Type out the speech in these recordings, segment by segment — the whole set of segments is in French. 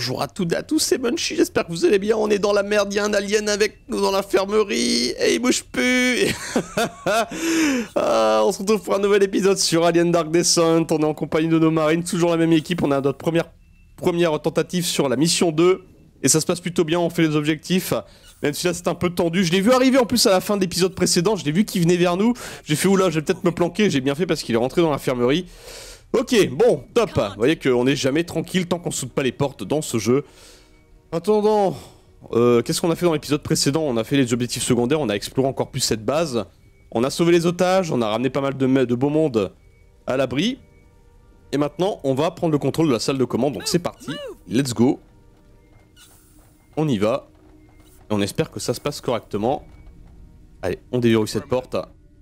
bonjour à toutes et à tous, c'est Munchy, j'espère que vous allez bien, on est dans la merde, il y a un alien avec nous dans l'infirmerie, et il bouge plus. On se retrouve pour un nouvel épisode sur Alien Dark Descent, on est en compagnie de nos marines, toujours la même équipe, on a notre première tentative sur la mission 2, et ça se passe plutôt bien, on fait les objectifs, même si là c'est un peu tendu, je l'ai vu arriver en plus à la fin de l'épisode précédent, je l'ai vu qu'il venait vers nous, j'ai fait oula, je vais peut-être me planquer, j'ai bien fait parce qu'il est rentré dans l'infirmerie. Ok, bon, top. Vous voyez qu'on n'est jamais tranquille tant qu'on saute pas les portes dans ce jeu. En attendant, qu'est-ce qu'on a fait dans l'épisode précédent? On a fait les objectifs secondaires, on a exploré encore plus cette base. On a sauvé les otages, on a ramené pas mal de beau monde à l'abri. Et maintenant, on va prendre le contrôle de la salle de commande, donc c'est parti. Let's go. On y va. Et on espère que ça se passe correctement. Allez, on déverrouille cette porte.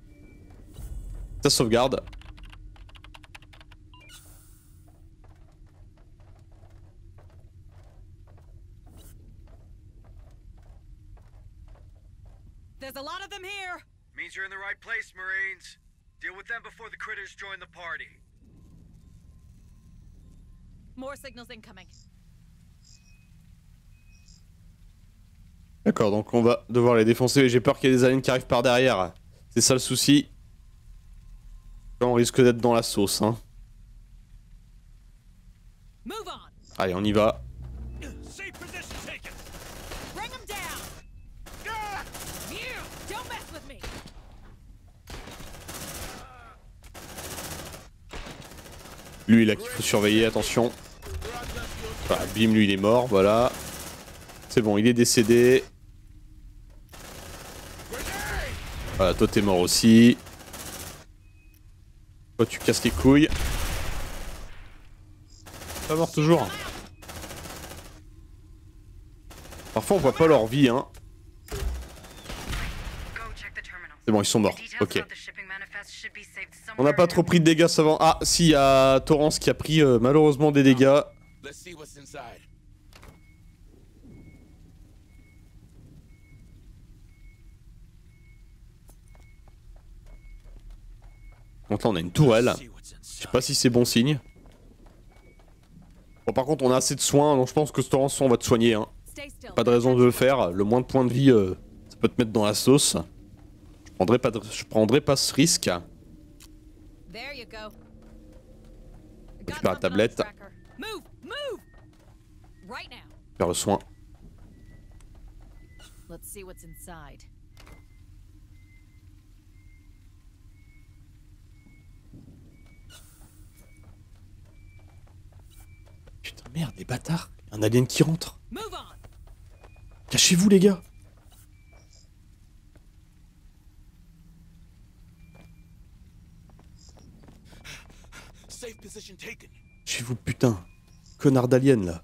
Ça sauvegarde. There's a lot of them here. Means you're in the right place, Marines. Deal with them before the critters join the party. More signals incoming. D'accord, donc on va devoir les défoncer. J'ai peur qu'il y ait des aliens qui arrivent par derrière. C'est ça le souci. Là, on risque d'être dans la sauce, hein. Move on. Allez, on y va. Safe position taken. Bring them down. You don't mess with me. Lui, là, qu'il faut surveiller, attention. Voilà, bim, lui, il est mort, voilà. C'est bon, il est décédé. Voilà, toi, t'es mort aussi. Toi, tu casses les couilles. Pas mort toujours. Parfois, on voit pas leur vie, hein. C'est bon, ils sont morts. Ok. On n'a pas trop pris de dégâts savant. Ah, si, il y a Torrance qui a pris malheureusement des dégâts. Donc là, on a une tourelle. Je sais pas si c'est bon signe. Bon, par contre, on a assez de soins, donc je pense que Torrance, on va te soigner, hein. Pas de raison de le faire. Le moins de points de vie, ça peut te mettre dans la sauce. Je prendrai pas ce risque. There you go. Récupère la tablette. Move, move. Right now. Faire le soin. Let's see what's inside. Putain, merde, les bâtards. Un alien qui rentre. Move on. Cachez-vous, les gars. Cachez-vous, putain. Connard d'alien, là.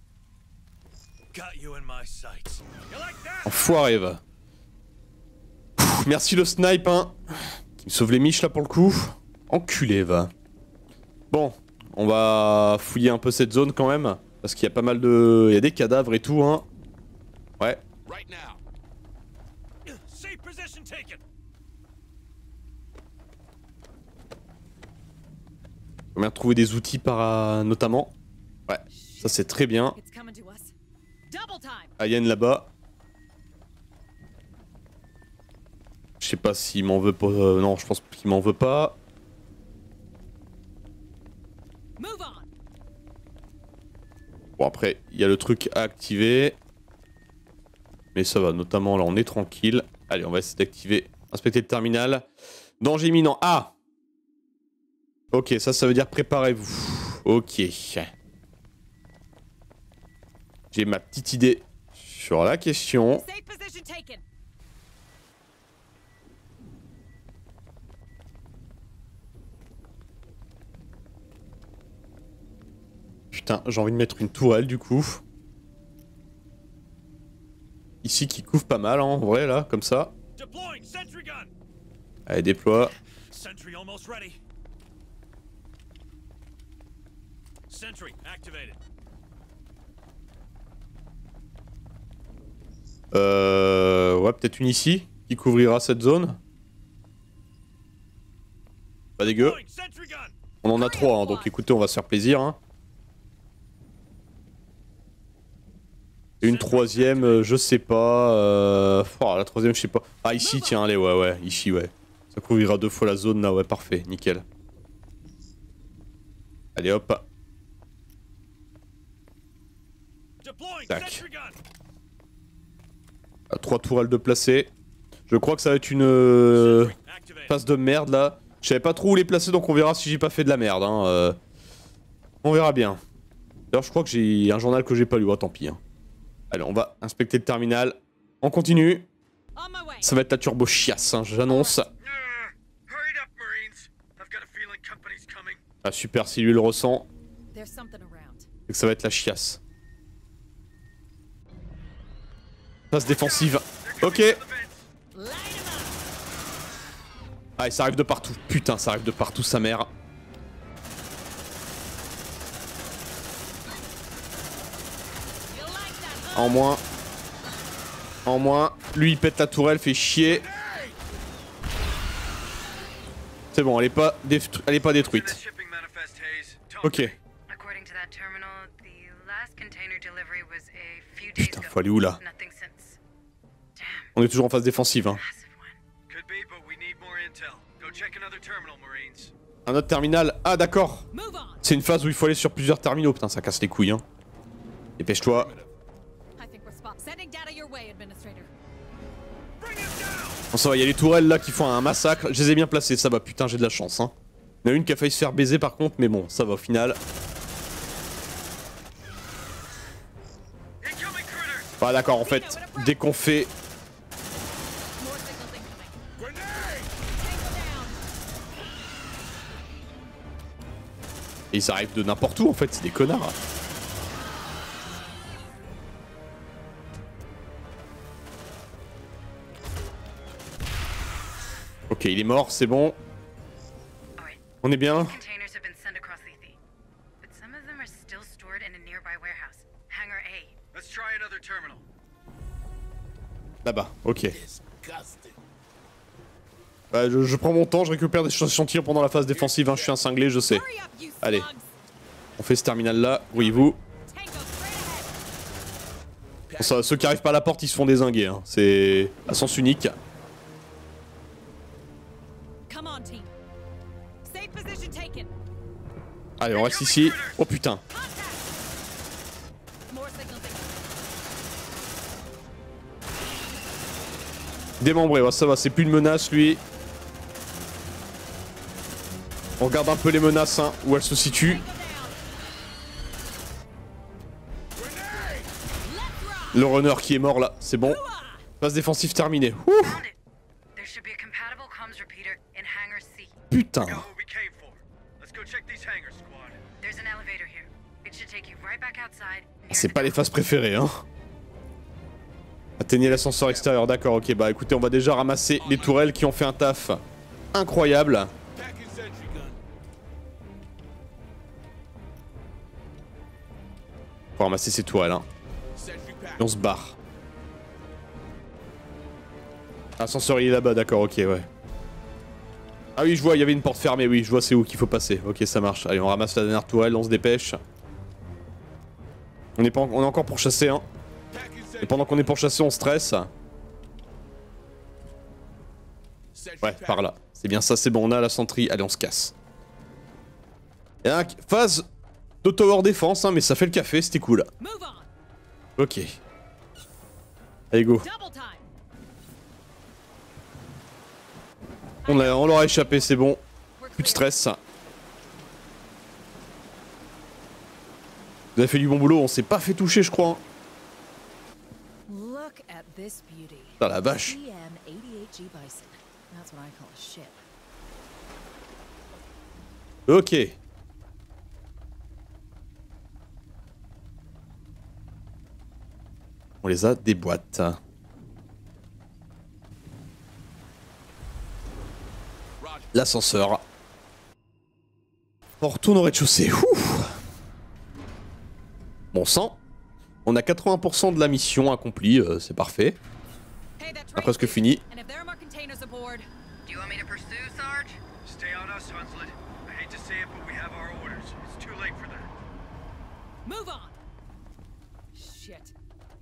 Enfoiré, va. Pff, merci le snipe, hein. Qui me sauve les miches, là, pour le coup. Enculé, va. Bon, on va fouiller un peu cette zone, quand même. Parce qu'il y a pas mal de... Il y a des cadavres et tout, hein. Ouais. On vient de trouver des outils notamment. Ouais, ça c'est très bien. Alien là-bas. Je sais pas s'il m'en veut pas. Non, je pense qu'il m'en veut pas. Bon, après, il y a le truc à activer. Mais ça va, notamment là, on est tranquille. Allez, on va essayer d'activer. Inspecter le terminal. Danger imminent. Ah! Ok, ça veut dire préparez-vous. Ok. J'ai ma petite idée sur la question. Putain, j'ai envie de mettre une tourelle du coup. Ici qui couvre pas mal, hein, en vrai, là, comme ça. Allez, déploie. Ouais, peut-être une ici qui couvrira cette zone. Pas dégueu. On en a 3, hein, donc écoutez, on va se faire plaisir. Hein. Et une troisième, je sais pas. Oh, la troisième, je sais pas. Ah, ici, tiens, allez, ouais, ici, ouais. Ça couvrira 2 fois la zone, là, ouais, parfait, nickel. Allez, hop. Tac. 3 tourelles de placer. Je crois que ça va être une phase de merde, là. Je savais pas trop où les placer, donc on verra si j'ai pas fait de la merde, hein. On verra bien. D'ailleurs, je crois que j'ai un journal que j'ai pas lu, tant pis, hein. Allez, on va inspecter le terminal. On continue. Ça va être la turbo chiasse, hein, j'annonce. Ah super, si lui le ressent, c'est que ça va être la chiasse. Phase défensive. Ok. Ah et ça arrive de partout. Putain, ça arrive de partout, sa mère. En moins. En moins. Lui il pète la tourelle, fait chier. C'est bon, elle est pas détruite. Ok. Putain, faut aller où là? On est toujours en phase défensive, hein. Un autre terminal. Ah d'accord. C'est une phase où il faut aller sur plusieurs terminaux. Putain, ça casse les couilles, hein. Dépêche-toi. Bon ça va, il y a les tourelles là qui font un massacre. Je les ai bien placées, ça va. Putain, j'ai de la chance, hein. Il y en a une qui a failli se faire baiser par contre, mais bon, ça va au final. Ah d'accord, en fait, dès qu'on fait... Et ils arrivent de n'importe où en fait, c'est des connards. Ok, il est mort, c'est bon. On est bien. Là-bas, ok. Je prends mon temps, je récupère des échantillons pendant la phase défensive, hein, je suis un cinglé, je sais. Allez, on fait ce terminal là, voyez-vous. Bon, ceux qui arrivent pas à la porte, ils se font dézinguer, hein. C'est à sens unique. Allez, on reste ici. Oh putain. Démembré, ouais, ça va, c'est plus une menace lui. On regarde un peu les menaces, hein, où elles se situent. Le runner qui est mort là, c'est bon. Phase défensive terminée. Ouh. Putain. C'est pas les phases préférées, hein. Atteignez l'ascenseur extérieur, d'accord, ok, bah écoutez, on va déjà ramasser les tourelles qui ont fait un taf incroyable. Faut ramasser ces tourelles, hein. Et on se barre. L'ascenseur il est là-bas, d'accord, ok, ouais. Ah oui, je vois, il y avait une porte fermée, oui, je vois c'est où qu'il faut passer. Ok, ça marche. Allez, on ramasse la dernière tourelle, on se dépêche. On est encore pour chasser, hein. Et pendant qu'on est pour chasser, on stresse. Ouais, par là. C'est bien ça, c'est bon, on a la sentry. Allez, on se casse. Et là, phase de tower défense, hein, mais ça fait le café, c'était cool. Ok. Allez, go. On leur a échappé, c'est bon. Plus de stress. Vous avez fait du bon boulot, on s'est pas fait toucher, je crois. Hein. Putain, la vache. Ok. On les a des boîtes. L'ascenseur. On retourne au rez-de-chaussée. Bon sang. On a 80% de la mission accomplie, c'est parfait. On a presque fini.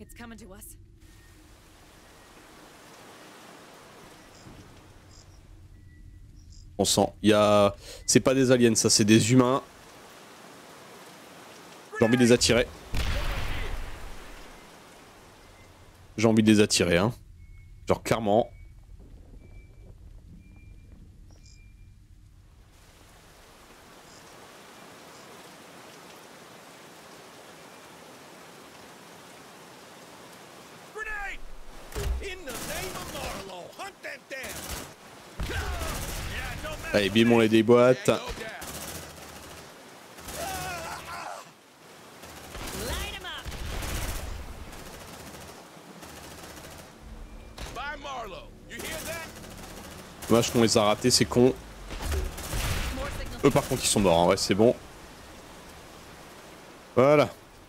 It's coming to us. On sent. Il y a. C'est pas des aliens, ça, c'est des humains. J'ai envie de les attirer. J'ai envie de les attirer, hein. Genre, clairement. Allez, bim, on les déboîte. Light 'em up. Dommage qu'on les a ratés, c'est con. More signal. Eux, par contre, ils sont morts, hein. Ouais, c'est bon. Voilà.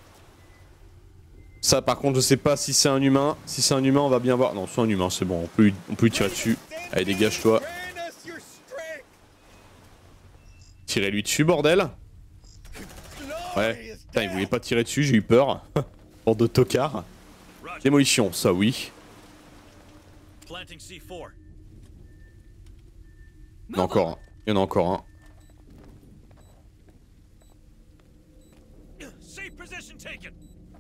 Ça, par contre, je sais pas si c'est un humain. Si c'est un humain, on va bien voir. Non, c'est un humain, c'est bon. On peut lui tirer dessus. Allez, dégage-toi. Tirez-lui dessus, bordel. Ouais. Putain, il voulait pas tirer dessus, j'ai eu peur. Bande de tocards. Démolition, ça oui. Planting C4. Il y en a encore un. Il y en a encore un. Safe position taken.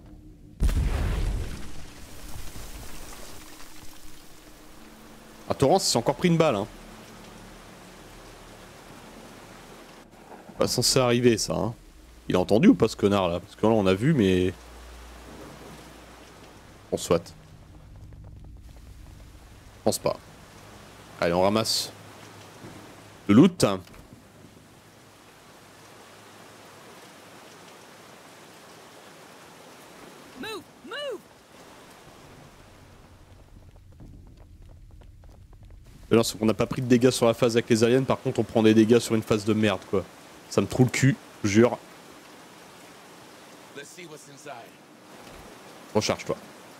Ah, Torrance, il s'est encore pris une balle, hein. Pas censé arriver, ça, hein. Il a entendu ou pas, ce connard, là? Parce que là, on a vu, mais... On soit. Je pense pas. Allez, on ramasse le loot. Move, move. Là, c'est qu'on n'a pas pris de dégâts sur la phase avec les aliens, par contre, on prend des dégâts sur une phase de merde, quoi. Ça me trouve le cul, je jure. Recharge-toi.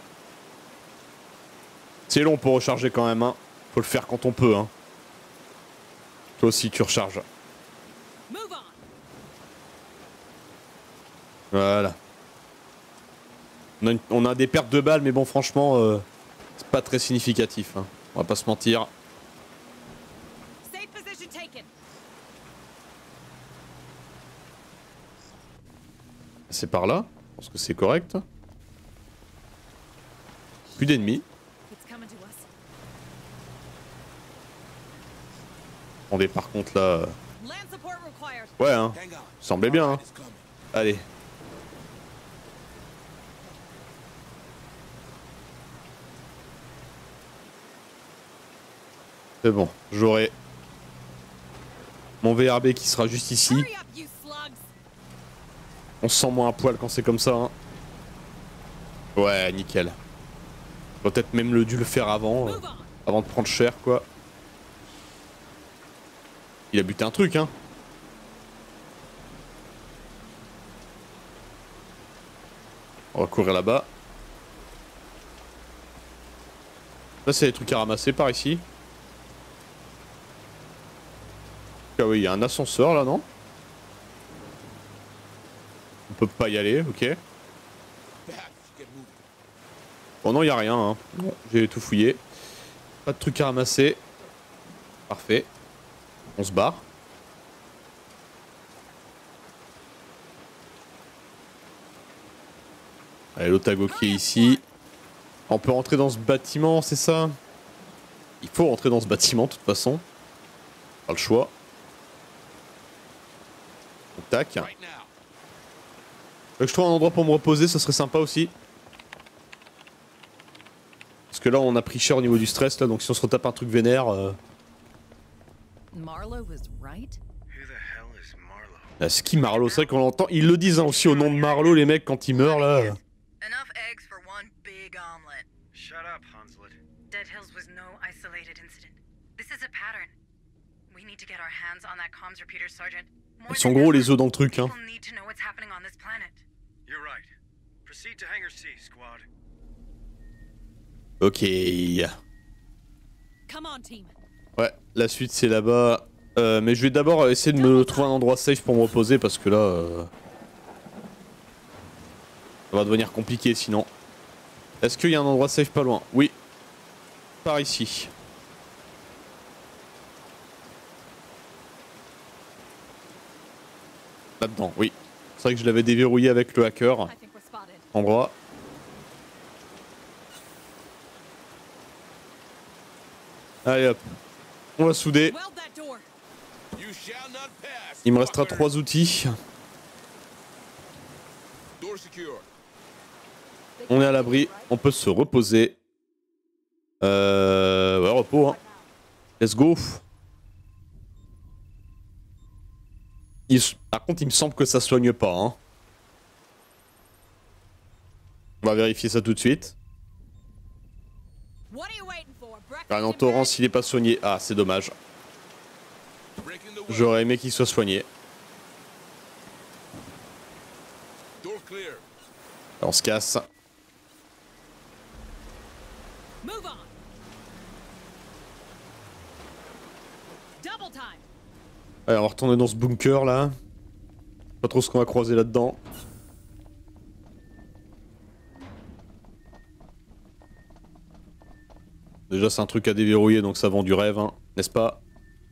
C'est long pour recharger quand même, hein. Faut le faire quand on peut, hein. Toi aussi, tu recharges. Move on. Voilà. On a des pertes de balles, mais bon, franchement, c'est pas très significatif, hein. On va pas se mentir. Safe position taken. C'est par là. Je pense que c'est correct. Plus d'ennemis. It's coming to us. Attendez, par contre, là... Land support required. Ouais, hein. Semblait bien, hein. Allez. C'est bon, j'aurai mon VRB qui sera juste ici. Hurry up, you slugs. On se sent moins à poil quand c'est comme ça, hein. Ouais, nickel. On peut peut-être même dû le faire avant, Move on. avant de prendre cher, quoi. Il a buté un truc, hein. On va courir là-bas. Là, c'est des trucs à ramasser par ici. Ah oui, il y a un ascenseur là, non? On peut pas y aller, ok. Bon, non, il y a rien, hein. Bon, j'ai tout fouillé. Pas de trucs à ramasser. Parfait. On se barre. Allez, l'Otago qui est ici. On peut rentrer dans ce bâtiment, c'est ça? Il faut rentrer dans ce bâtiment, de toute façon. Pas le choix. Tac. Que je trouve un endroit pour me reposer, ça serait sympa aussi. Parce que là, on a pris cher au niveau du stress, là, donc si on se retape un truc vénère... Marlowe was right. Who the hell is Marlowe? Là, c'est qui Marlowe? C'est vrai qu'on l'entend. Ils le disent hein, aussi au nom de Marlowe, les mecs, quand ils meurent, là. Enough eggs for one big omelet. Shut up, Hunslet. Dead Hills was no isolated incident. This is a pattern. We need to get our hands on that comms repeater, Sergeant. More Ils sont than gros, ever, les os dans le truc, hein. people need to know what's happening on this planet. You're right. Proceed to Hangar C, squad. Ok. Come on, team. Ouais, la suite, c'est là-bas. Mais je vais d'abord essayer de me trouver un endroit safe pour me reposer, parce que là... ça va devenir compliqué, sinon. Est-ce qu'il y a un endroit safe pas loin? Oui. Par ici. Là-dedans, oui. C'est vrai que je l'avais déverrouillé avec le hacker. I think we're spotted. Endroit. Allez hop. On va souder. Weld that door. You shall not pass. Il me restera fucker. 3 outils. Door secure. On est à l'abri. On peut se reposer. Ouais, repos, hein. Let's go. Par contre, il me semble que ça soigne pas, hein. On va vérifier ça tout de suite. What are you waiting for? Breakfast Ah non, in bed? Torrance, il est pas soigné. Ah, c'est dommage. Breaking the wall. J'aurais aimé qu'il soit soigné. Door clear. On se casse. Move on. Double time. Allez, on va retourner dans ce bunker là. Pas trop ce qu'on va croiser là-dedans. Déjà, c'est un truc à déverrouiller donc ça vend du rêve, hein, n'est-ce pas?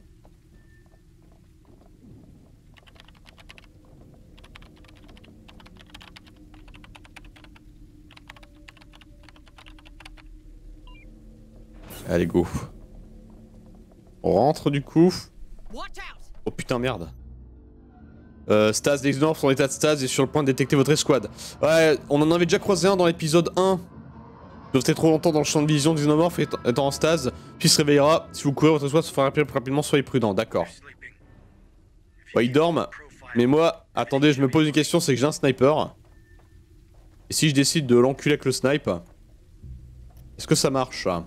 Allez, go. On rentre du coup. Watch out. Oh putain, merde. Staz, les Xenomorphs sont en état de stase et sur le point de détecter votre escouade. Ouais, on en avait déjà croisé un dans l'épisode 1. Vous restez trop longtemps dans le champ de vision des Xenomorphs étant en stase, puis se réveillera. Si vous courez votre escouade se fera rappeler plus rapidement, soyez prudent, d'accord. Sleeping. Ouais, ils dorment. Mais moi, attendez, je me pose une question, c'est que j'ai un sniper. Et si je décide de l'enculer avec le snipe, est-ce que ça marche ça?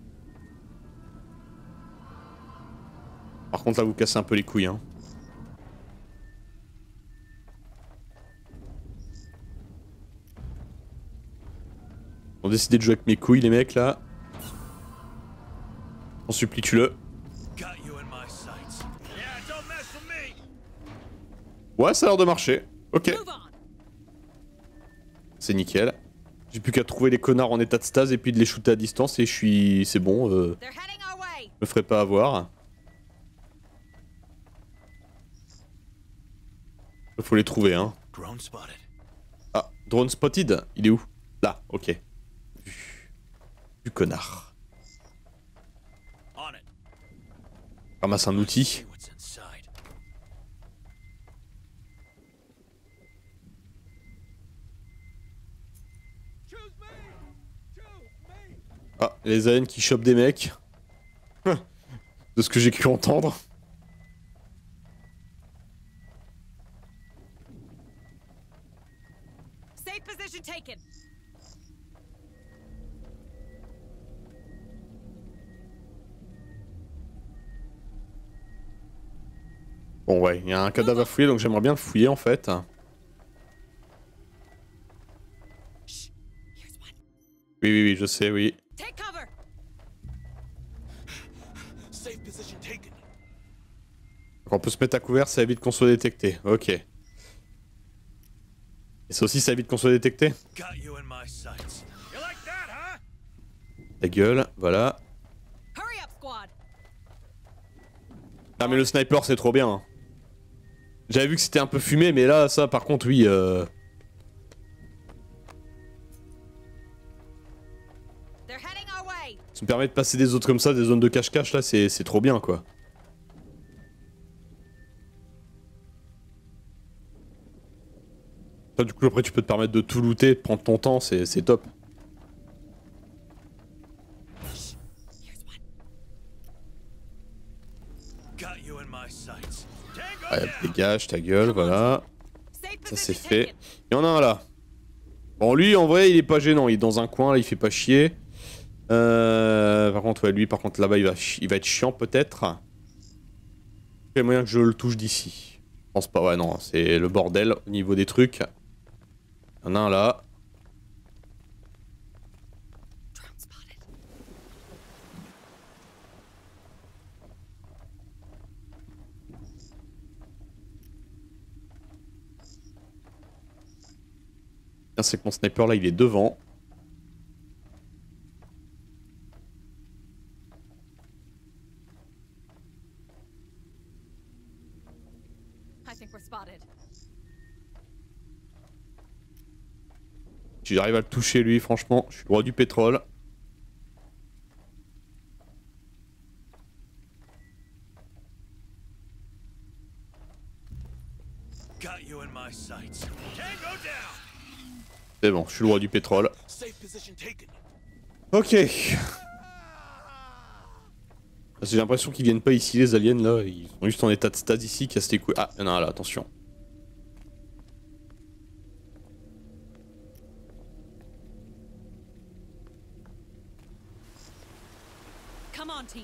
Par contre là vous cassez un peu les couilles, hein. On a décidé de jouer avec mes couilles les mecs là. On supplie, tue-le. Got you in my sights. Yeah, don't mess with me. Ouais, ça a l'air de marcher. Ok, Move on. c'est nickel. J'ai plus qu'à trouver les connards en état de stase et puis de les shooter à distance et je suis... c'est bon, They're heading our way. me ferai pas avoir. Faut les trouver, hein. Drone spotted. Ah, drone spotted. Il est où? Là, ok. Vu. Du connard. On it. Ramasse un outil. See what's inside. Choose me. Choose me. Ah, les aliens qui chopent des mecs. De ce que j'ai cru entendre. Safe position taken. Bon ouais, il y a un cadavre à fouiller donc j'aimerais bien le fouiller en fait. Shh. Here's one. Oui, je sais, oui. Take cover. Safe position taken. Donc on peut se mettre à couvert, ça évite qu'on soit détecté. Ok. Et ça aussi, ça évite qu'on soit détecté. Got you in my sights. You like that, huh? La gueule, voilà. Hurry up, squad. Ah mais le sniper c'est trop bien. Hein. J'avais vu que c'était un peu fumé mais là ça par contre oui They're heading our way. ça me permet de passer des zones comme ça, des zones de cache-cache là, c'est trop bien quoi. Ça, du coup après tu peux te permettre de tout looter, de prendre ton temps, c'est top. Shh. Here's one. Got you in my sights. Tango Ouais, down. dégage ta gueule, voilà. Safe Ça c'est position fait. taken. Il y en a un là. Bon lui en vrai il est pas gênant, il est dans un coin là, il fait pas chier. Par contre ouais lui par contre là-bas il va être chiant peut-être. Il y a moyen que je le touche d'ici. Je pense pas, ouais non, c'est le bordel au niveau des trucs. Il y en a un là. Drone spotted. C'est que mon sniper là il est devant. j'arrive à le toucher lui, franchement, je suis le roi du pétrole. Got you in my sights. Tango down. C'est bon, je suis le roi du pétrole. Safe position taken. Ok. J'ai l'impression qu'ils viennent pas ici les aliens là, ils sont juste en état de stase ici, casse les couilles. Ah, il y en a un là, attention. Come on, team.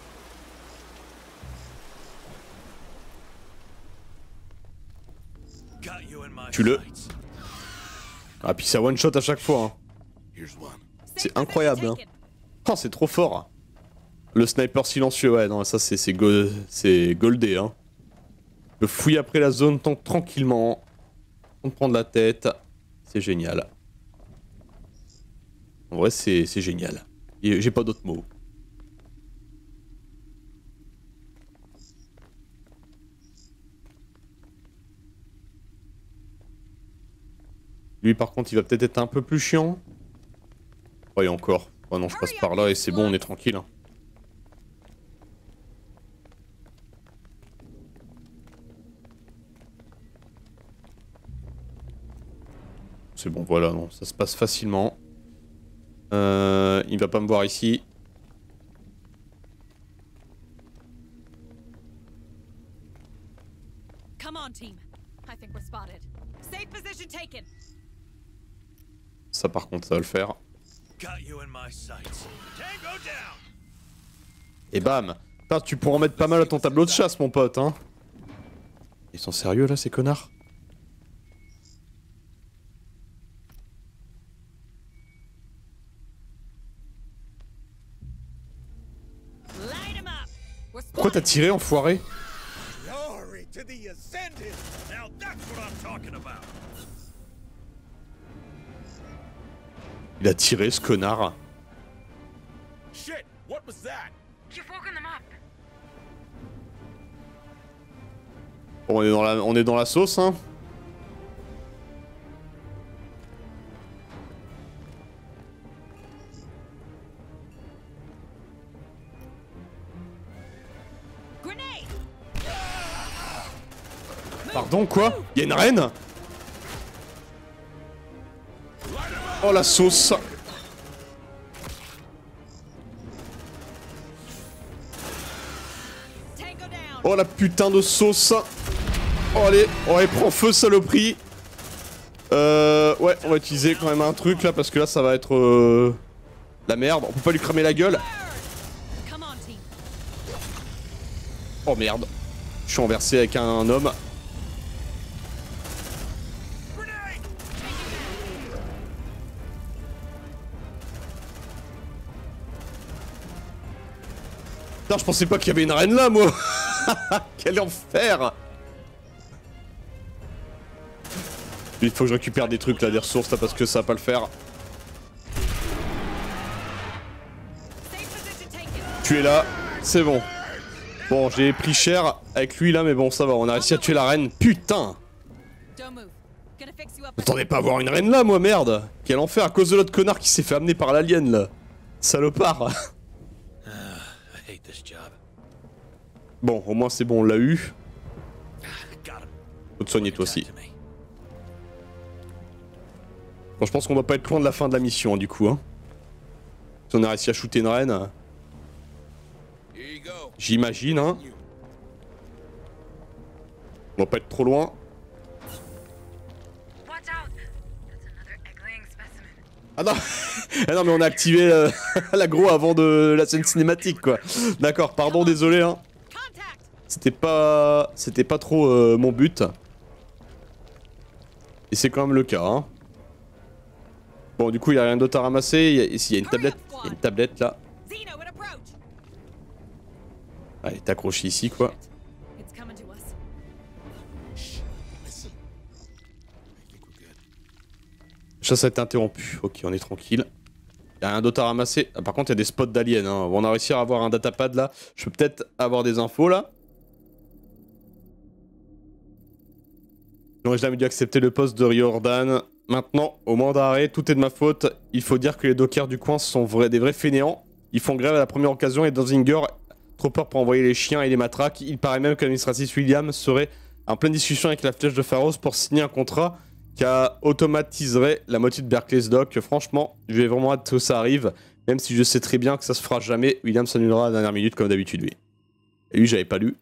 Got you in my Tue-le. sights. Ah puis ça one shot à chaque fois. Hein. Here's one. C'est incroyable. Hein. Oh c'est trop fort. Le sniper silencieux, ouais non ça c'est goldé hein. Je fouille après la zone tranquillement. On prend de la tête. C'est génial. En vrai c'est génial. J'ai pas d'autres mots. Lui par contre il va peut-être être un peu plus chiant. Ouais encore. Oh non je passe par là et c'est bon on est tranquille. Hein. C'est bon voilà non ça se passe facilement. Il va pas me voir ici. Come on, team. I think we're spotted. Safe position taken. Ça par contre ça va le faire. Got you in my sights. Tango down. Et bam. Putain, tu pourras en mettre pas mal à ton tableau de chasse mon pote hein. Ils sont sérieux là ces connards? Light 'em up. We're Pourquoi t'as spotted. tiré enfoiré? Glory to the ascended. Now that's what I'm talking about. Il a tiré ce connard. Shit, what was that? You've woken them up. Bon, on est dans la sauce hein. Grenade. Pardon quoi? Y'a une reine? Oh la sauce. Tango down. Oh la putain de sauce. Oh allez, ouais prends feu saloperie. Ouais on va utiliser quand même un truc là parce que là ça va être la merde. On peut pas lui cramer la gueule. Come on, team. Oh merde. Je suis renversé avec un homme. Grenade! Putain je pensais pas qu'il y avait une reine là moi. Quel enfer. Il faut que je récupère des trucs là, des ressources là parce que ça va pas le faire. Safe position taken. Tu es là, c'est bon. Bon j'ai pris cher avec lui là mais bon ça va, on a réussi à tuer la reine. Putain. Don't move. Gonna fix you up. Je m'attendais pas à voir une reine là moi merde. Quel enfer à cause de l'autre connard qui s'est fait amener par l'alien là. Salopard. I hate this job. Bon au moins c'est bon on l'a eu. Got him. Faut te soigner toi aussi. To me. Bon je pense qu'on va pas être loin de la fin de la mission hein, du coup hein. Si on a réussi à shooter une reine. Here you go. J'imagine hein. On va pas être trop loin. Watch out. That's another egg-laying specimen. Ah non. Ah non mais on a activé l'aggro avant de la scène cinématique quoi. D'accord, pardon, désolé hein. Contact. C'était pas trop mon but. Et c'est quand même le cas hein. Bon du coup il y a rien d'autre à ramasser, ici il y a une tablette, il y a une tablette là. Xeno in approach. Allez t'accroches ici quoi. It's coming to us. Listen. I think we're good. Ça a été interrompu, ok on est tranquille. Il y a rien d'autre à ramasser, ah, par contre il y a des spots d'aliens hein. On a réussi à avoir un datapad là, je peux peut-être avoir des infos là. J'aurais jamais dû accepter le poste de Riordan. Maintenant, au moment d'arrêt, tout est de ma faute. Il faut dire que les dockers du coin sont des vrais fainéants. Ils font grève à la première occasion et Danzinger, trop peur pour envoyer les chiens et les matraques. Il paraît même que l'administratrice Williams serait en pleine discussion avec la flèche de Pharos pour signer un contrat qui automatiserait la moitié de Berkeley's Dock. Franchement, je vais vraiment hâte que ça arrive, même si je sais très bien que ça se fera jamais. Williams s'annulera à la dernière minute comme d'habitude, lui. Et lui, j'avais pas lu.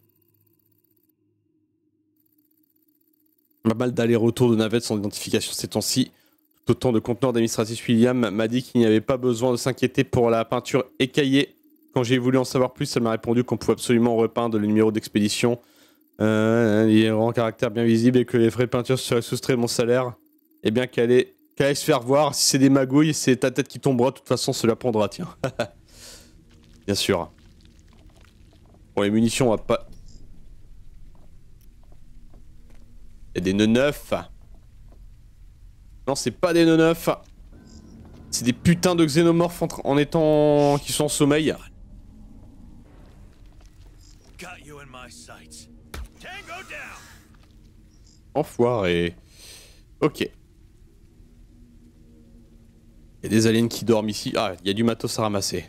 Pas mal d'allers-retours de navettes sans identification ces temps-ci. Tout autant de conteneurs d'administratif William m'a dit qu'il n'y avait pas besoin de s'inquiéter pour la peinture écaillée. Quand j'ai voulu en savoir plus, elle m'a répondu qu'on pouvait absolument repeindre le numéro d'expédition. Il est en caractère bien visible et que les frais de peinture seraient soustraits de mon salaire. Et bien qu'elle aille se faire voir. Si c'est des magouilles, c'est ta tête qui tombera. De toute façon, cela prendra, tiens. Bien sûr. Pour les munitions, on va pas... Il y a des nœuds neufs. Non, c'est pas des nœuds neufs. C'est des putains de xénomorphes qui sont en sommeil. Enfoiré. Ok. Il y a des aliens qui dorment ici. Ah, il y a du matos à ramasser.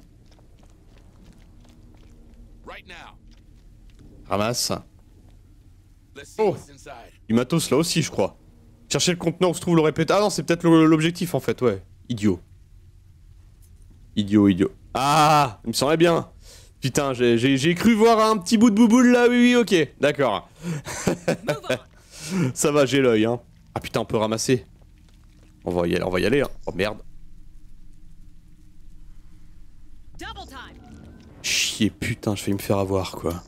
Ramasse. Oh, du matos là aussi, je crois. Chercher le conteneur où se trouve le répéteur. Ah non, c'est peut-être l'objectif en fait, ouais. Idiot. Idiot. Ah, il me semblait bien. Putain, j'ai cru voir un petit bout de bouboule là, oui, ok. D'accord. Ça va, j'ai l'œil, hein. Ah putain, on peut ramasser. On va y aller, hein. Oh merde. Chier, putain, je vais me faire avoir, quoi.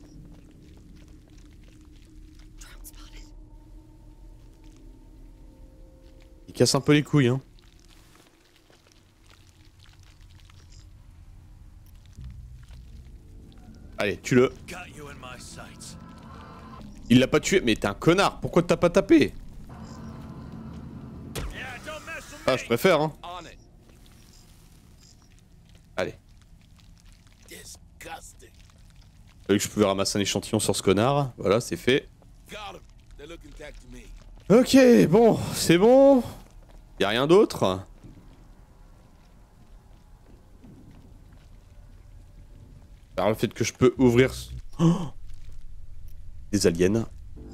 Il casse un peu les couilles, hein. Allez, tue-le. Il l'a pas tué, mais t'es un connard. Pourquoi t'as pas tapé? Ah, je préfère, hein. Allez. Fallait que je pouvais ramasser un échantillon sur ce connard. Voilà, c'est fait. Ok, bon, c'est bon. Y'a rien d'autre. Alors le fait que je peux ouvrir... Oh, des aliens.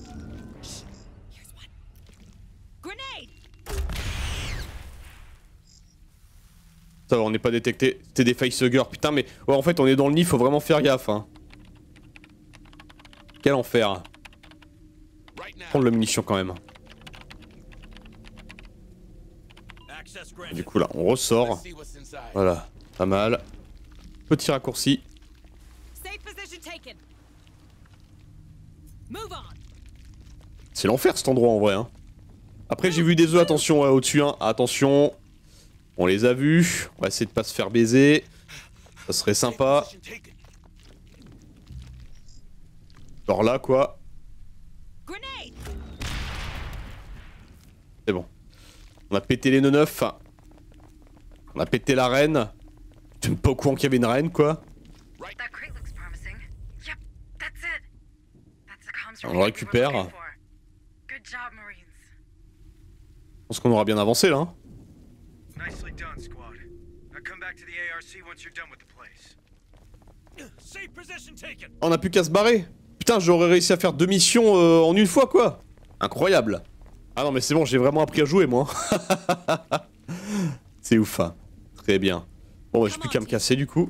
Ça va, on n'est pas détecté. C'était des facehuggers. Putain, mais... Ouais, en fait, on est dans le nid, faut vraiment faire gaffe, hein. Quel enfer. Prendre la munition quand même. Du coup là, on ressort. Voilà, pas mal. Petit raccourci. C'est l'enfer cet endroit en vrai, hein. Après j'ai vu des œufs, attention au-dessus, hein. Attention. On les a vus. On va essayer de pas se faire baiser. Ça serait sympa. Genre là quoi. C'est bon. On a pété les nœuds neufs. On a pété la reine. Tu n'es pas au courant qu'il y avait une reine, quoi. On le récupère. Je pense qu'on aura bien avancé, là. Hein. On n'a plus qu'à se barrer. Putain, j'aurais réussi à faire 2 missions en une fois, quoi. Incroyable. Ah non, mais c'est bon, j'ai vraiment appris à jouer, moi. C'est ouf, hein. Très bien. Bon, bah, j'ai plus qu'à me casser, du coup.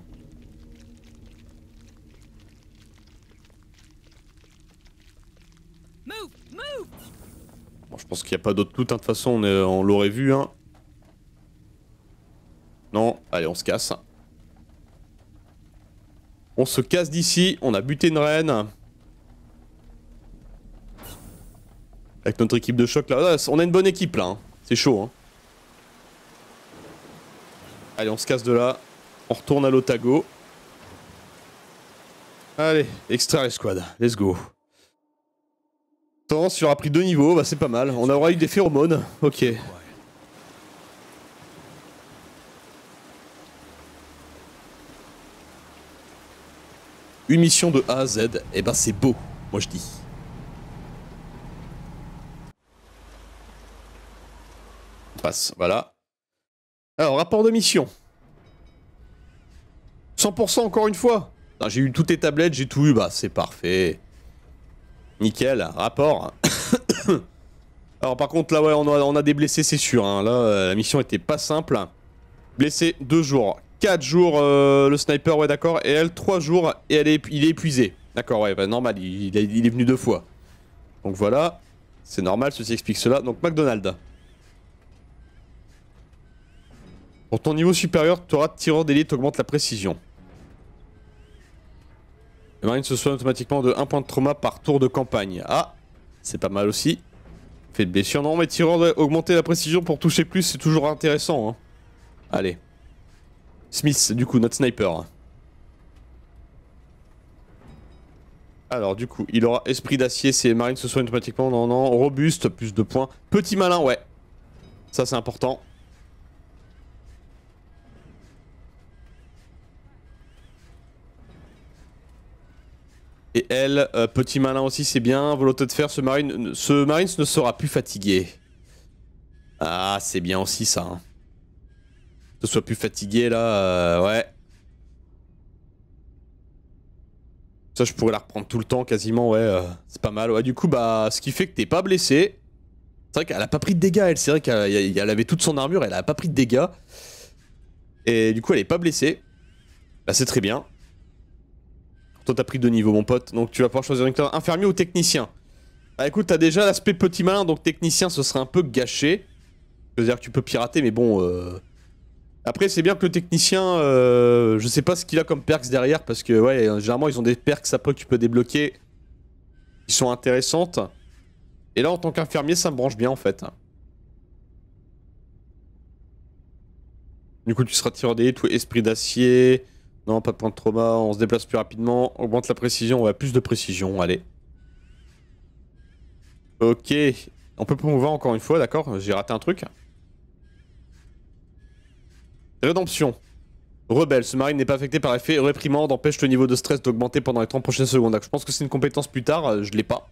Bon, je pense qu'il n'y a pas d'autre loot, hein. De toute façon, on l'aurait vu, hein. Non, allez, on se casse. On se casse d'ici, on a buté une reine. Avec notre équipe de choc là, on a une bonne équipe là, hein. C'est chaud, hein. Allez, on se casse de là, on retourne à l'Otago. Allez, extraire squad, let's go. Tendance, il aura pris 2 niveaux, bah c'est pas mal, on aura eu des phéromones, ok. Une mission de A à Z, et ben c'est beau, moi je dis. On passe, voilà. Alors, rapport de mission. 100% encore une fois. J'ai eu toutes les tablettes, j'ai tout eu, bah c'est parfait. Nickel, rapport. Alors par contre là ouais on a des blessés c'est sûr, hein. Là la mission était pas simple. Blessé 2 jours, 4 jours le sniper ouais d'accord, et elle 3 jours et il est épuisé. D'accord ouais bah, normal, il est venu 2 fois. Donc voilà, c'est normal, ceci explique cela. Donc McDonald's. Pour ton niveau supérieur, tu auras tireur d'élite, augmente la précision. Les marines se soignent automatiquement de 1 point de trauma par tour de campagne. Ah, c'est pas mal aussi. Fait de blessure. Non, mais tireur augmenter la précision pour toucher plus, c'est toujours intéressant. Hein. Allez. Smith, du coup, notre sniper. Alors, du coup, il aura esprit d'acier, ses marines se soignent automatiquement. Non, non. Robuste, plus de points. Petit malin, ouais. Ça, c'est important. Et elle, petit malin aussi, c'est bien. Volonté de fer, ce marine ne sera plus fatigué. Ah, c'est bien aussi ça. Hein. Ne soit plus fatigué là, ouais. Ça, je pourrais la reprendre tout le temps quasiment, ouais. C'est pas mal. Ouais, du coup, bah, ce qui fait que t'es pas blessé. C'est vrai qu'elle a pas pris de dégâts, elle. C'est vrai qu'elle avait toute son armure, elle a pas pris de dégâts. Et du coup, elle est pas blessée. Bah, c'est très bien. Toi t'as pris 2 niveaux mon pote, donc tu vas pouvoir choisir un infirmier ou technicien. Bah écoute, t'as déjà l'aspect petit malin, donc technicien ce serait un peu gâché. C'est-à-dire que tu peux pirater, mais bon... Après c'est bien que le technicien, je sais pas ce qu'il a comme perks derrière, parce que ouais, généralement ils ont des perks après que tu peux débloquer qui sont intéressantes. Et là en tant qu'infirmier ça me branche bien en fait. Du coup tu seras tireur d'élite ou esprit d'acier... Non, pas de point de trauma, on se déplace plus rapidement, augmente la précision, ouais, plus de précision, allez. Ok, on peut promouvoir encore une fois, d'accord, j'ai raté un truc. Rédemption. Rebelle, ce marine n'est pas affecté par effet réprimande, empêche le niveau de stress d'augmenter pendant les 30 prochaines secondes. Donc, je pense que c'est une compétence plus tard, je l'ai pas.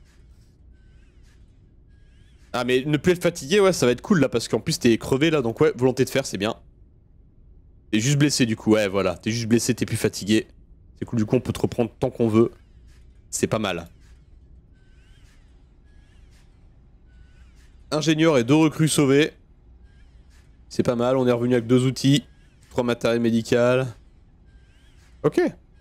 Ah mais ne plus être fatigué, ouais, ça va être cool là, parce qu'en plus t'es crevé là, donc ouais, volonté de fer, c'est bien. T'es juste blessé du coup, ouais voilà, t'es juste blessé, t'es plus fatigué. C'est cool, du coup on peut te reprendre tant qu'on veut. C'est pas mal. Ingénieur et 2 recrues sauvés. C'est pas mal, on est revenu avec 2 outils, 3 matériels médicaux. Ok.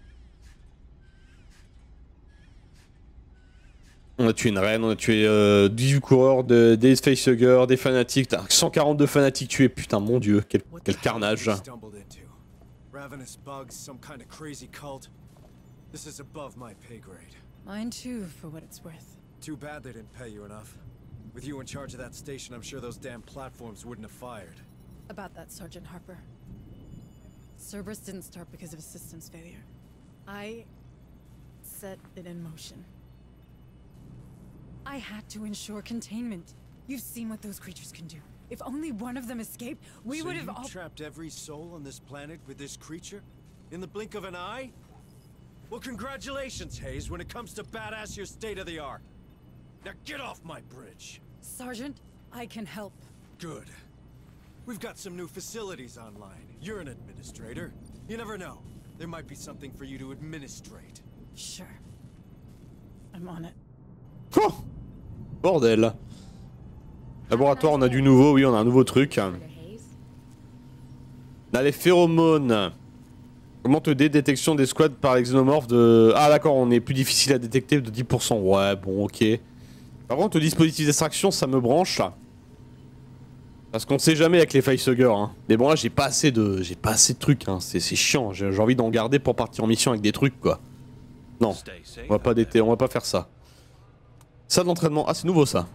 On a tué une reine, on a tué 18 coureurs, des facehuggers, des fanatiques. 142 fanatiques tués, putain mon dieu, quel carnage. Ravenous bugs, some kind of crazy cult. This is above my pay grade. Mine too, for what it's worth. Too bad they didn't pay you enough. With you in charge of that station, I'm sure those damn platforms wouldn't have fired. About that, Sergeant Harper. Cerberus didn't start because of a systems failure. I set it in motion. I had to ensure containment. You've seen what those creatures can do. If only one of them escaped, we would have all— trapped every soul on this planet with this creature? In the blink of an eye? Well, congratulations, Hayes, when it comes to badass your state-of-the-art. Now get off my bridge. Sergeant, I can help. Good. We've got some new facilities online. You're an administrator. You never know. There might be something for you to administrate. Sure. I'm on it. Oh bordel. Laboratoire, on a du nouveau, oui, on a un nouveau truc. On a les phéromones. Augmente le dé de détection des squads par les xénomorphes de... Ah d'accord, on est plus difficile à détecter de 10%. Ouais, bon, ok. Par contre, le dispositif d'extraction, ça me branche. Parce qu'on sait jamais avec les facehuggers. Hein. Mais bon, là, j'ai pas assez de trucs. Hein. C'est chiant. J'ai envie d'en garder pour partir en mission avec des trucs, quoi. Non, on va pas faire ça. Ça d'entraînement. Ah, c'est nouveau, ça.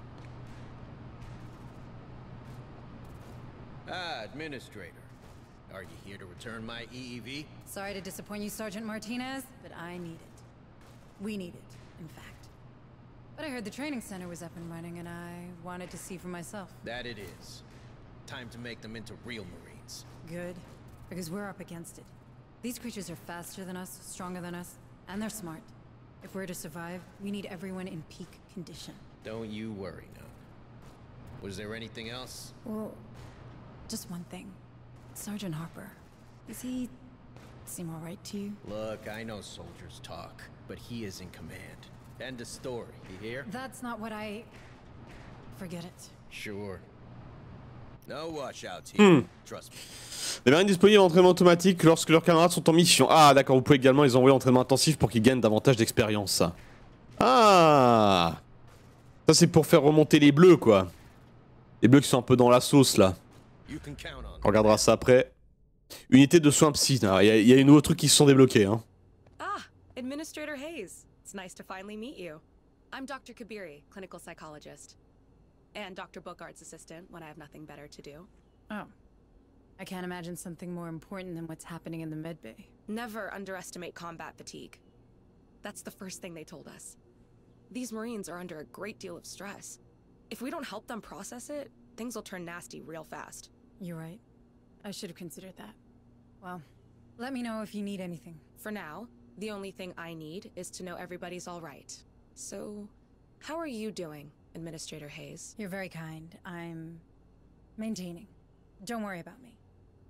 Administrator, are you here to return my EEV? Sorry to disappoint you, Sergeant Martinez, but I need it. We need it, in fact. But I heard the training center was up and running, and I wanted to see for myself. That it is. Time to make them into real Marines. Good, because we're up against it. These creatures are faster than us, stronger than us, and they're smart. If we're to survive, we need everyone in peak condition. Don't you worry, no. Was there anything else? Well, Just one thing. Sergeant Harper. Does he seem alright to you? Look, I know soldiers talk, but he is in command. End of story, you hear? That's not what I... Forget it. Sure. No washouts here. Trust me. Les marines disponibles en entraînement automatique lorsque leurs camarades sont en mission. Ah d'accord, vous pouvez également les envoyer en entraînement intensif pour qu'ils gagnent davantage d'expérience. Ah, ça c'est pour faire remonter les bleus quoi. Les bleus qui sont un peu dans la sauce là. You can count on. On regardera ça après. Unité de soins psy. Il y a les nouveaux trucs qui se sont débloqués. Hein. Ah, Administrator Hayes. It's nice to finally meet you. I'm Dr. Kabiri, clinical psychologist. And Dr. Bookard's assistant when I have nothing better to do. Oh. I can't imagine something more important than what's happening in the medbay. Never underestimate combat fatigue. That's the first thing they told us. These Marines are under a great deal of stress. If we don't help them process it, things will turn nasty real fast. You're right. I should have considered that. Well, let me know if you need anything. For now, the only thing I need is to know everybody's all right. So, how are you doing, Administrator Hayes? You're very kind. I'm maintaining. Don't worry about me.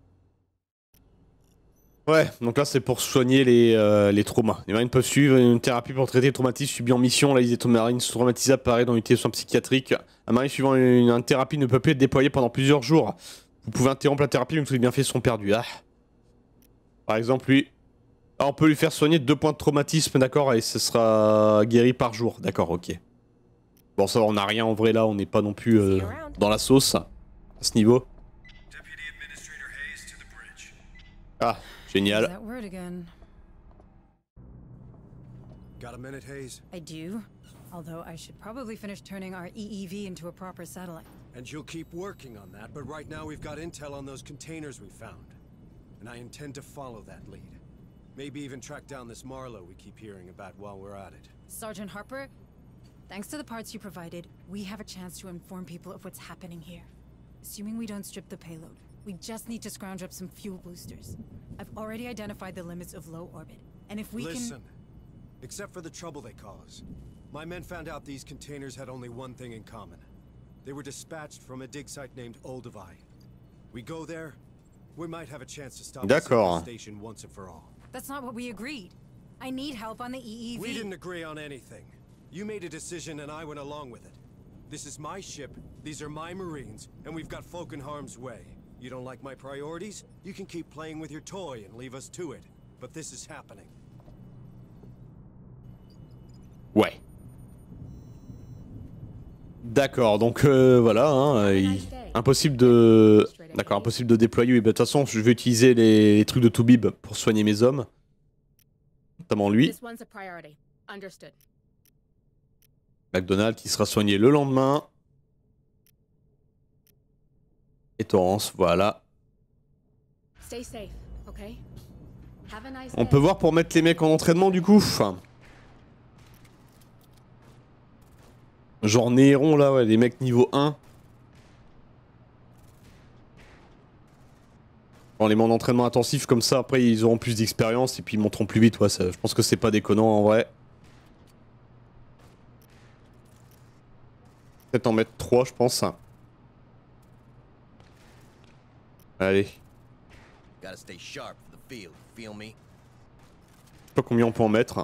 Ouais, donc là c'est pour soigner les traumas. Les marines peuvent suivre une thérapie pour traiter les traumatismes subis en mission. La liste des marines traumatisés apparaît dans l'unité de soins psychiatriques. Un marine suivant une thérapie ne peut plus être déployé pendant plusieurs jours. Vous pouvez interrompre la thérapie mais tous les bienfaits sont perdus. Ah. Par exemple, lui, on peut lui faire soigner 2 points de traumatisme, d'accord, et ce sera guéri par jour. D'accord, ok. Bon, ça va, on n'a rien en vrai là, on n'est pas non plus dans la sauce à ce niveau. Ah, génial. That word again. Got a minute, Hayes? I do. Although I should probably finish turning our EEV into a proper satellite. And you'll keep working on that, but right now we've got intel on those containers we found. And I intend to follow that lead. Maybe even track down this Marlowe we keep hearing about while we're at it. Sergeant Harper, thanks to the parts you provided, we have a chance to inform people of what's happening here. Assuming we don't strip the payload, we just need to scrounge up some fuel boosters. I've already identified the limits of low orbit, and if we Listen, except for the trouble they cause, my men found out these containers had only one thing in common. They were dispatched from a dig site named Olduvai. We go there, we might have a chance to stop the station once and for all. That's not what we agreed. I need help on the EEV. We didn't agree on anything. You made a decision and I went along with it. This is my ship, these are my Marines, and we've got folk in harm's way. You don't like my priorities? You can keep playing with your toy and leave us to it. But this is happening. Ouais. D'accord, donc voilà, hein, impossible de... D'accord, impossible de déployer, oui, bah, de toute façon je vais utiliser les trucs de Toubib pour soigner mes hommes. Notamment lui. McDonald qui sera soigné le lendemain. Et Torrance, voilà. On peut voir pour mettre les mecs en entraînement du coup. Genre Néron là, ouais, les mecs niveau 1. On les met en entraînement intensif comme ça, après ils auront plus d'expérience et puis ils monteront plus vite, ouais, ça, je pense que c'est pas déconnant en vrai. Peut-être en mettre 3 je pense. Allez. Je sais pas combien on peut en mettre.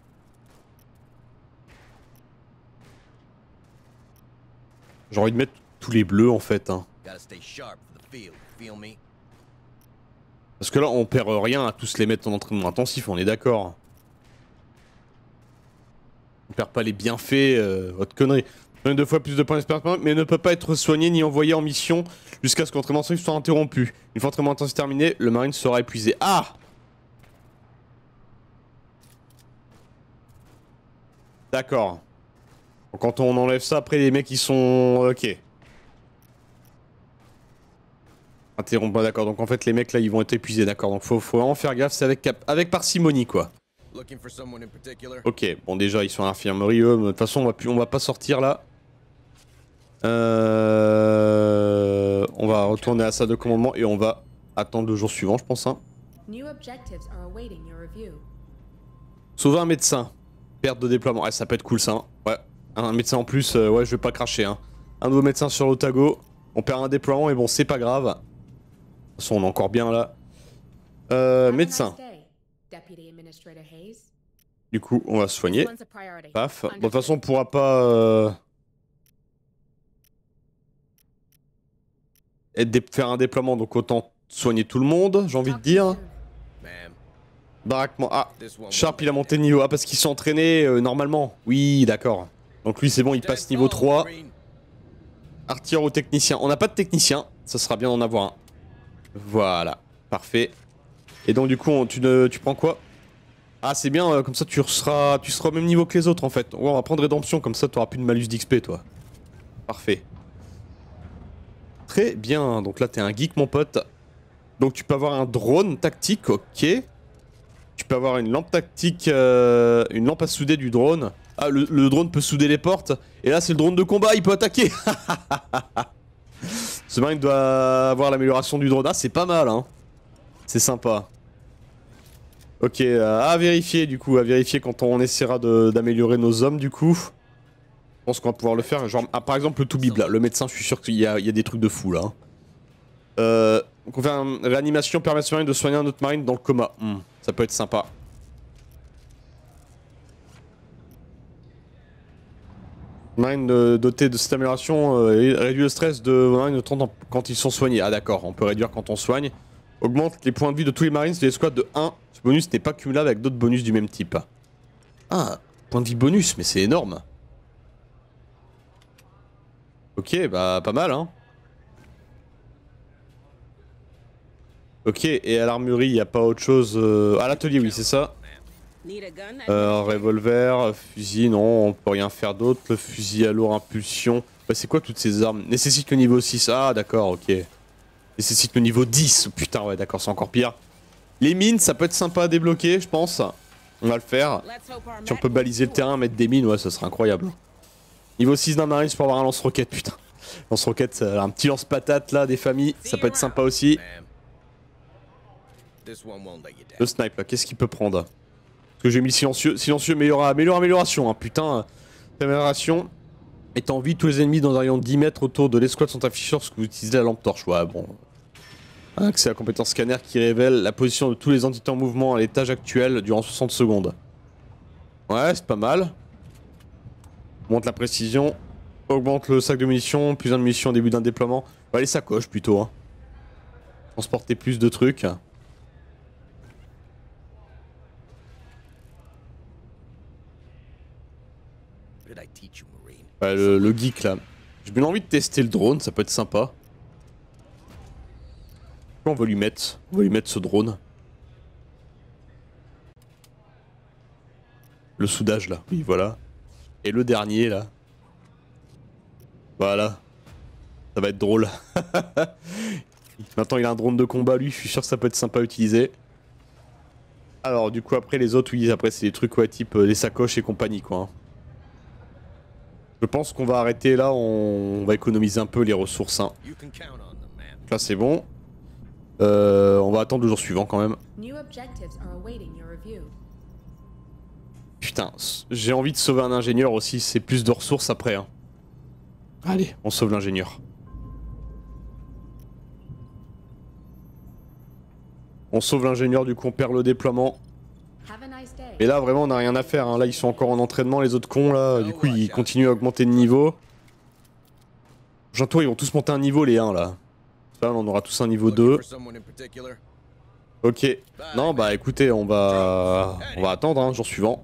J'ai envie de mettre tous les bleus en fait. Hein. Parce que là on perd rien à tous les mettre en entraînement intensif, on est d'accord. On perd pas les bienfaits, votre connerie. Donne 2 fois plus de points d'expérience, mais ne peut pas être soigné ni envoyé en mission jusqu'à ce que l'entraînement intensif soit interrompu. Une fois l'entraînement intensif terminé, le marine sera épuisé. Ah! D'accord. Quand on enlève ça, après les mecs ils sont... Ok. Interrompt pas, d'accord. Donc en fait les mecs là ils vont être épuisés, d'accord. Donc faut vraiment faire gaffe, c'est avec parcimonie quoi. Ok, bon déjà ils sont à l'infirmerie eux, mais de toute façon on va pas sortir là. On va retourner à la salle de commandement et on va attendre le jour suivant je pense. Hein. Sauver un médecin. Perte de déploiement, ouais, ça peut être cool ça. Hein. Ouais, un médecin en plus, ouais je vais pas cracher. Hein. Un nouveau médecin sur l'Otago. On perd un déploiement mais bon c'est pas grave. façon, on est encore bien là. Médecin. Du coup, on va se soigner. Paf. Bon, de toute façon, on pourra pas faire un déploiement, donc autant soigner tout le monde, j'ai envie de dire. Baraquement. Ah, Sharp, il a monté de niveau. Ah, parce qu'il s'est entraîné normalement. Oui, d'accord. Donc lui, c'est bon, il passe niveau 3. Artilleur ou technicien. On n'a pas de technicien, ça sera bien d'en avoir un. Voilà, parfait. Et donc du coup, tu prends quoi? Ah, c'est bien, comme ça tu seras au même niveau que les autres en fait. Ouais, on va prendre rédemption, comme ça tu auras plus de malus d'XP toi. Parfait. Très bien, donc là t'es un geek mon pote. Donc tu peux avoir un drone tactique, ok. Tu peux avoir une lampe tactique, une lampe à souder du drone. Ah, le drone peut souder les portes. Et là c'est le drone de combat, il peut attaquer. Ce marine doit avoir l'amélioration du drone. Ah, c'est pas mal hein. C'est sympa. Ok, à vérifier du coup, à vérifier quand on essaiera d'améliorer nos hommes du coup. Je pense qu'on va pouvoir le faire. Genre, ah, par exemple le Toubib là, le médecin, je suis sûr qu'il y a des trucs de fou là. Donc on fait une réanimation permet à ce marine de soigner un autre marine dans le coma. Ça peut être sympa. Marine dotée de cette amélioration réduit le stress de marine de 30 quand ils sont soignés. Ah d'accord, on peut réduire quand on soigne. Augmente les points de vie de tous les marines de l'escouade de 1. Ce bonus n'est pas cumulable avec d'autres bonus du même type. Ah, point de vie bonus, mais c'est énorme. Ok, bah pas mal hein. Ok, et à l'armurerie, il n'y a pas autre chose... À l'atelier, oui, c'est ça. Revolver, fusil, non, on peut rien faire d'autre. Le fusil à lourd, impulsion. Bah, c'est quoi toutes ces armes? Nécessite le niveau 6. Ah, d'accord, ok. Nécessite le niveau 10. Putain, ouais, d'accord, c'est encore pire. Les mines, ça peut être sympa à débloquer, je pense. On va le faire. Si on peut baliser le terrain, mettre des mines, ouais, ça serait incroyable. Niveau 6 d'un marine, c'est pour avoir un lance-roquette, putain. Lance-roquette, un petit lance-patate là, des familles, ça peut être sympa aussi. Le snipe là, qu'est-ce qu'il peut prendre? Parce que j'ai mis silencieux, silencieux, amélioration, hein, putain. Amélioration. Étant vie, tous les ennemis dans un rayon de 10 mètres autour de l'escouade sont affichés lorsque vous utilisez la lampe torche. Ouais, bon. Accès à la compétence scanner qui révèle la position de tous les entités en mouvement à l'étage actuel durant 60 secondes. Ouais, c'est pas mal. Monte la précision. Augmente le sac de munitions, plus 1 de munitions au début d'un déploiement. Ouais, les sacoches plutôt. Hein. Transporter plus de trucs. Ouais, le geek là. J'ai bien envie de tester le drone, ça peut être sympa. On va lui mettre ce drone. Le soudage là, oui voilà. Et le dernier là. Voilà. Ça va être drôle. Maintenant il a un drone de combat lui, je suis sûr que ça peut être sympa à utiliser. Alors du coup après les autres, oui après c'est des trucs ouais, type les sacoches et compagnie quoi. Hein. Je pense qu'on va arrêter là, on va économiser un peu les ressources. Hein. Là c'est bon. On va attendre le jour suivant quand même. Putain, j'ai envie de sauver un ingénieur aussi, c'est plus de ressources après. Hein. Allez, on sauve l'ingénieur. On sauve l'ingénieur, du coup on perd le déploiement. Et là vraiment on n'a rien à faire, hein. Là ils sont encore en entraînement les autres cons là, du coup ils continuent à augmenter de niveau. Bientôt ils vont tous monter un niveau les 1 là. Là on aura tous un niveau 2. Ok, non bah écoutez on va attendre hein, jour suivant.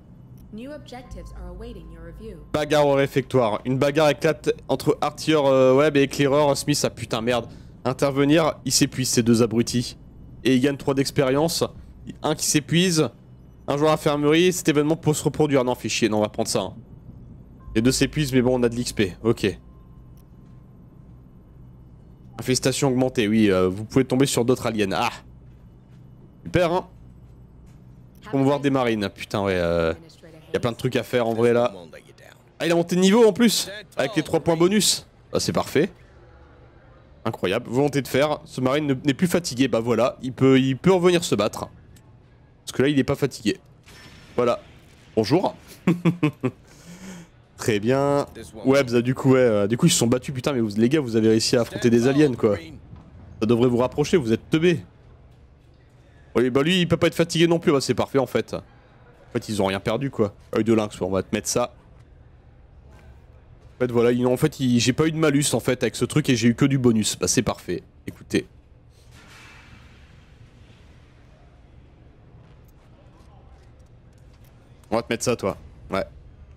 Bagarre au réfectoire, une bagarre éclate entre artilleur web et éclaireur Smith, ah putain merde. Intervenir, il s'épuise ces deux abrutis. Et il gagne 3 d'expérience, un qui s'épuise. Un joueur à infirmerie, cet événement peut se reproduire. Non, fait chier, non, on va prendre ça. Hein. Les deux s'épuisent, mais bon, on a de l'XP. Ok. Infestation augmentée, oui, vous pouvez tomber sur d'autres aliens. Ah! Super, hein? Promouvoir des marines. Putain, ouais, y a plein de trucs à faire en vrai là. Ah, il a monté de niveau en plus! Avec les 3 points bonus. Ah, c'est parfait. Incroyable. Volonté de faire. Ce marine n'est plus fatigué. Bah voilà, il peut revenir se battre. Parce que là, il est pas fatigué. Voilà. Bonjour. Très bien. Ouais, bah, du coup, ils se sont battus. Putain, mais les gars, vous avez réussi à affronter des aliens, quoi. Ça devrait vous rapprocher, vous êtes teubé. Oui, bah lui, il peut pas être fatigué non plus. Bah, c'est parfait, en fait. En fait, ils ont rien perdu, quoi. Œil de lynx, on va te mettre ça. En fait, voilà, en fait, j'ai pas eu de malus, en fait, avec ce truc, et j'ai eu que du bonus. Bah, c'est parfait. Écoutez. On va te mettre ça, toi. Ouais.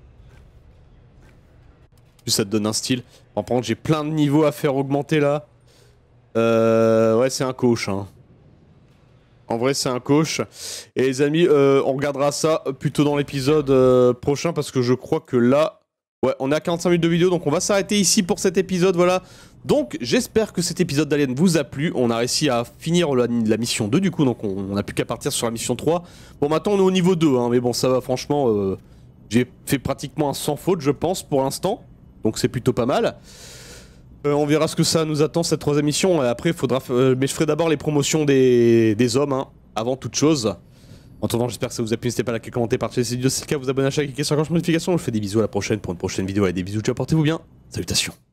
Plus ça te donne un style. Par contre, j'ai plein de niveaux à faire augmenter, là. Ouais, c'est un coach, hein. En vrai, c'est un coach. Et les amis, on regardera ça plutôt dans l'épisode prochain, parce que je crois que là... Ouais, on est à 45 minutes de vidéo, donc on va s'arrêter ici pour cet épisode, voilà. Donc, j'espère que cet épisode d'Alien vous a plu. On a réussi à finir la mission 2, du coup, donc on n'a plus qu'à partir sur la mission 3. Bon, maintenant, on est au niveau 2, hein, mais bon, ça va, franchement, j'ai fait pratiquement un sans faute, je pense, pour l'instant. Donc, c'est plutôt pas mal. On verra ce que ça nous attend, cette 3e mission. Après, il faudra... mais je ferai d'abord les promotions des hommes, hein, avant toute chose. En attendant, j'espère que ça vous a plu. N'hésitez pas à liker, commenter, partager cette vidéo si c'est le cas, vous abonner à la chaîne, cliquer sur la cloche de notification. Je vous fais des bisous, à la prochaine pour une prochaine vidéo. Allez, des bisous, ciao, portez-vous bien. Salutations.